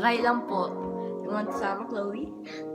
Try lang po. You want to sama, Khloe?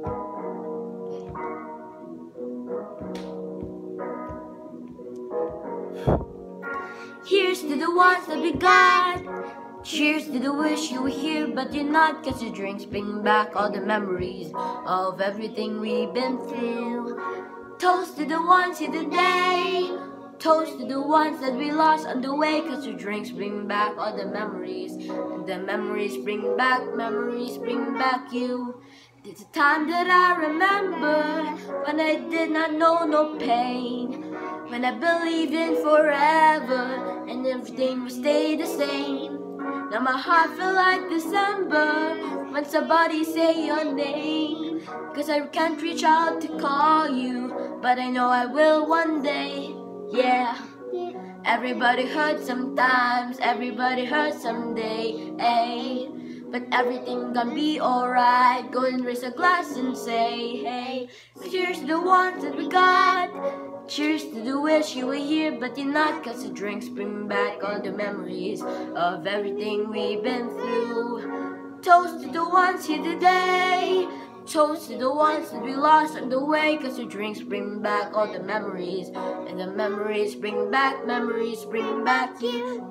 Here's to the ones that we got. Cheers to the wish you were here, but you're not. Cause your drinks bring back all the memories of everything we've been through. Toast to the ones here today. Toast to the ones that we lost on the way. Cause your drinks bring back all the memories. And the memories bring back you. It's a time that I remember, when I did not know no pain, when I believed in forever and everything would stay the same. Now my heart feel like December when somebody say your name. Cause I can't reach out to call you, but I know I will one day. Yeah. Everybody hurts sometimes, everybody hurts someday, ay. But everything gonna be alright. Go and raise a glass and say, hey. Cheers to the ones that we got. Cheers to the wish you were here, but you're not. Cause the drinks bring back all the memories of everything we've been through. Toast to the ones here today. Toast to the ones that we lost on the way. Cause the drinks bring back all the memories. And the memories bring back you.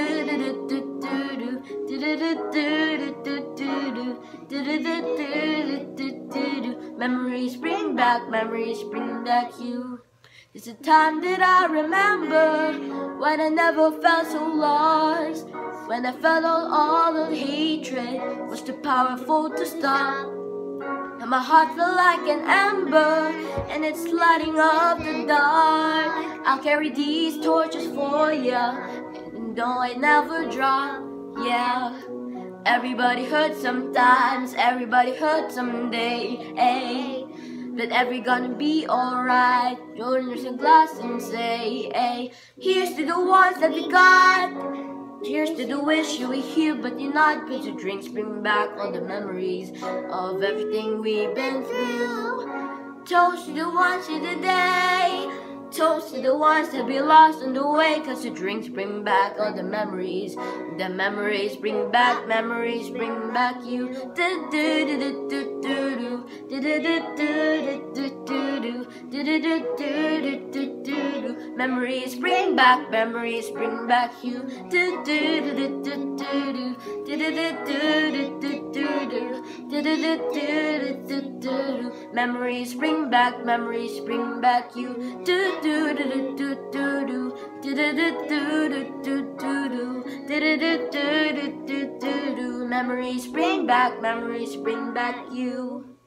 Memories bring back you. It's a time that I remember, when I never felt so lost, when I felt all the hatred was too powerful to stop. And my heart felt like an ember, and it's lighting up the dark. I'll carry these torches for ya, and though I never drop, yeah. Everybody hurts sometimes, everybody hurts someday, ay. But every gonna be alright. Join us a glass and say, hey. Here's to the ones that we got. Cheers to the wish you were here, but you're not. Cause the drinks bring back all the memories of everything we've been through. Toast to the ones here today. Toast to the ones that we lost on the way. Cause the drinks bring back all the memories. The memories bring back you. Memories bring back you. Memories bring back you. Memories bring back you.